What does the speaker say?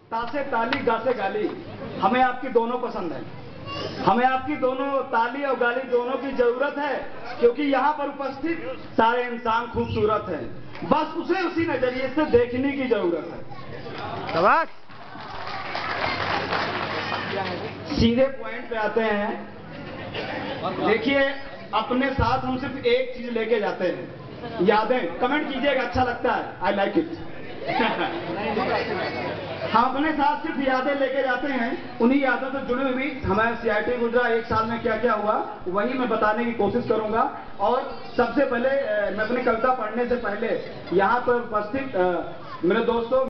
तासे ताली गासे गाली, हमें आपकी दोनों पसंद है। हमें आपकी दोनों ताली और गाली दोनों की जरूरत है, क्योंकि यहाँ पर उपस्थित सारे इंसान खूबसूरत हैं। बस उसे उसी नजरिए से देखने की जरूरत है। शाबाश। सीधे पॉइंट पे आते हैं। देखिए, अपने साथ हम सिर्फ एक चीज लेके जाते हैं, यादें। कमेंट कीजिएगा, अच्छा लगता है, आई लाइक इट। हम अपने साथ सिर्फ यादें लेके जाते हैं। उन्हीं यादों से जुड़ी हुई हमारे CIT गुजरा 1 साल में क्या क्या हुआ, वही मैं बताने की कोशिश करूंगा। और सबसे पहले मैं अपनी कविता पढ़ने से पहले यहाँ पर उपस्थित मेरे दोस्तों